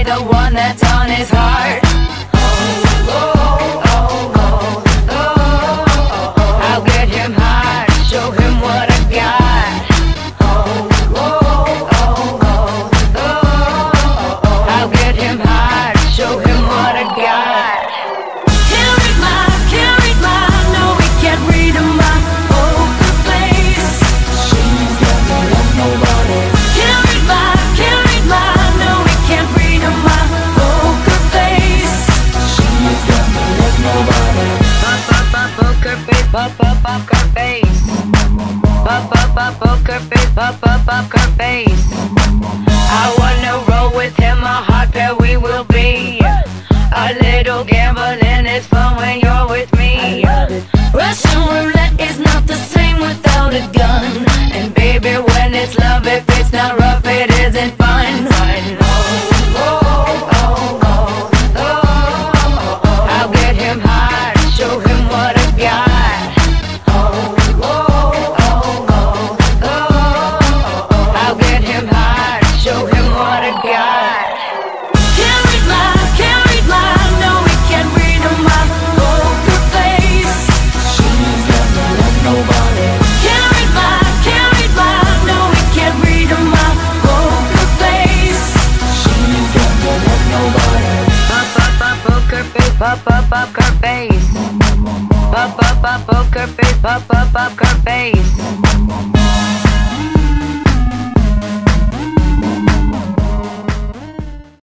the one that's on his heart. I'll get him high, show him what I got. I'll get him high, show him what I got. Can't read my, no, we can't read my poker face. She's got me like nobody. Can't read my, no, we can't read my poker face. She's got me like nobody. Poker face, poker face. Poker face, poker face. I wanna roll with him, a hot pair we will be. A little gambling is fun when you're with me. Russian roulette is not the same without a gun. And baby, when it's love, if it's not rough, it isn't fun. I'll get him high, show him what I got. I'll get him high, show him what I got. Can't read my, no, we can't read my poker face. She's got me like nobody. Can't read my, no, we can't read my poker face. She's got me like nobody. Poker face, poker face. Poker face, poker face.